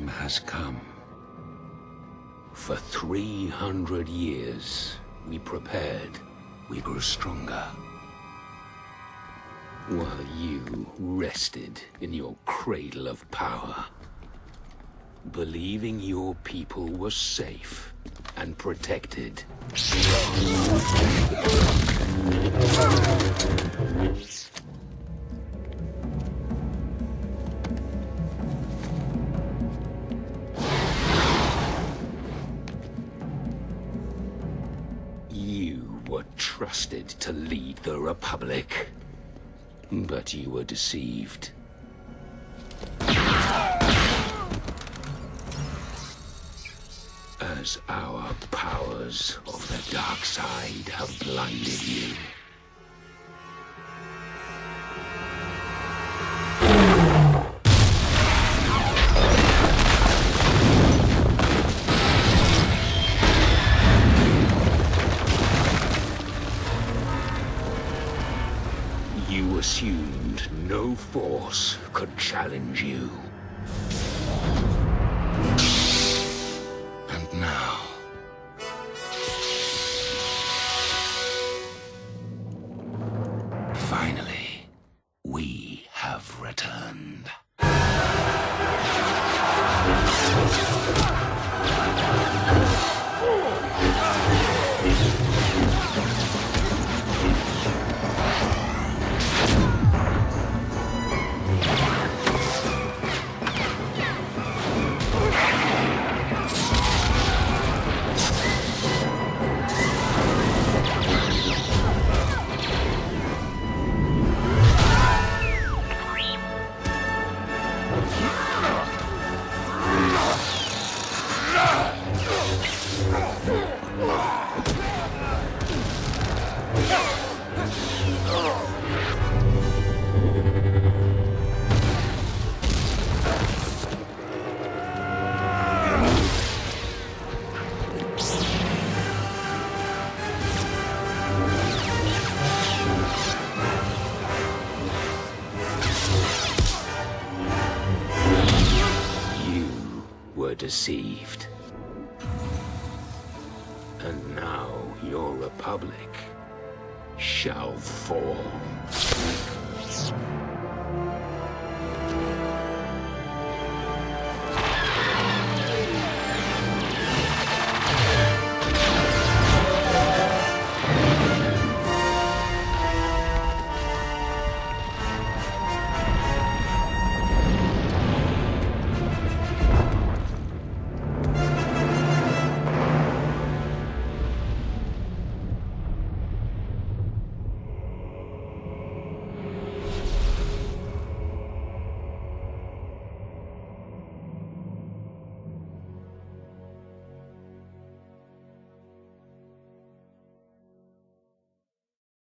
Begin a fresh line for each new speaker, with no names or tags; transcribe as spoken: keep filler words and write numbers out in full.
time has come. For three hundred years, we prepared, we grew stronger. While you rested in your cradle of power, believing your people were safe and protected. You were trusted to lead the Republic, but you were deceived. As our powers of the dark side have blinded you. You assumed no force could challenge you. And now, finally, we have returned. Deceived. And now your Republic shall fall.